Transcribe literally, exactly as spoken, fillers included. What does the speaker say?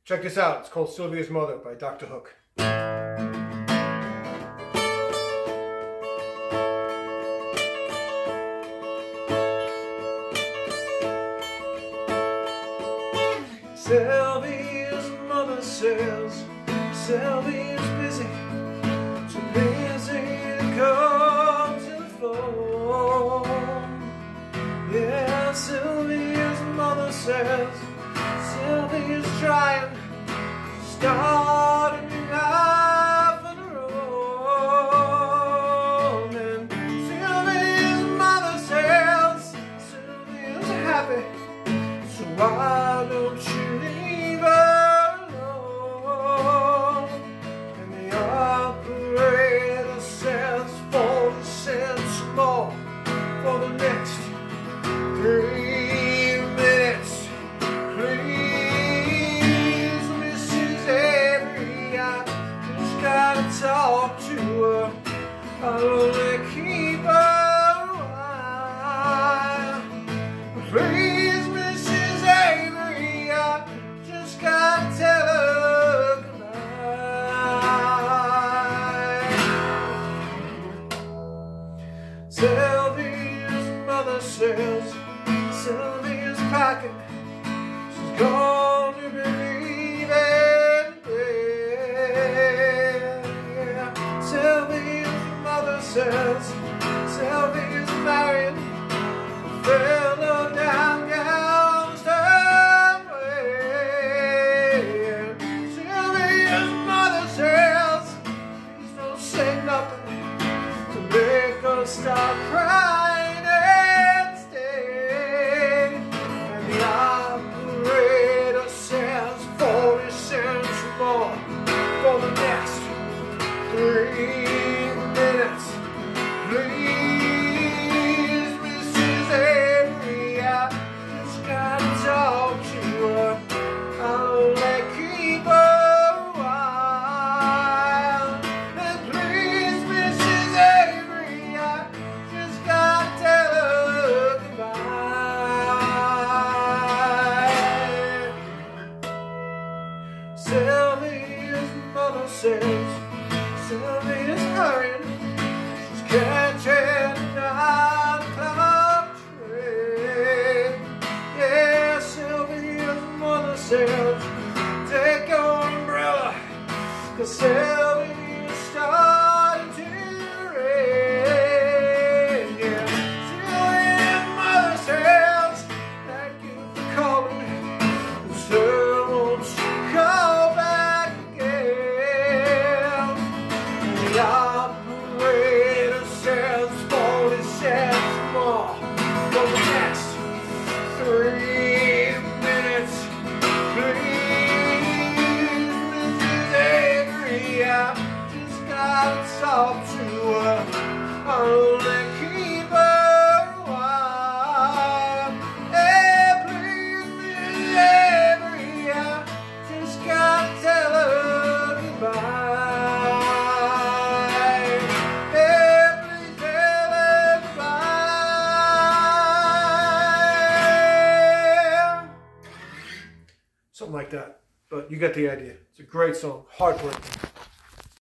Check this out. It's called Sylvia's Mother by Doctor Hook. Sylvia's mother says Sylvia's busy, too busy to come to the phone. Yeah, Sylvia's mother says Sylvia's trying to start a new life on her own. And Sylvia's mother says Sylvia's happy, so why don't you leave her alone? And the operator says forty cents more for the next three minutes. Please, Missus Avery, I just gotta talk to her. I'll only keep her a while. Please, Missus Avery, I just gotta tell her goodnight. Sylvia's mother says Sylvia's packing, she's going to be leaving again. Yeah. Sylvia's mother says Sylvia's married a fellow down Galveston way. Sylvia's mother says please don't say nothing to make her stop crying and stay. And the operator says forty cents more for the next three minutes. Please, Missus Avery, I just gotta talk to her. I'll only keep her a while. And please, Missus Avery, I just gotta tell her goodbye. Sylvia's mother says Sylvia's hurrying, she's catching a nine o'clock train. Yeah, Sylvia's mother says take your umbrella, 'cause Sylvia's starting to rain. Yeah, Sylvia's mother says thank you for calling, sir, won't you call back again? The operator says forty cents more for the next three minutes. Please, Missus Avery, I just gotta talk to her. I'll only keep her a while. Hey, please, Missus Avery, I just gotta tell her goodbye. Hey, please tell her goodbye. Something like that. But you get the idea. It's a great song. Heartbreaking.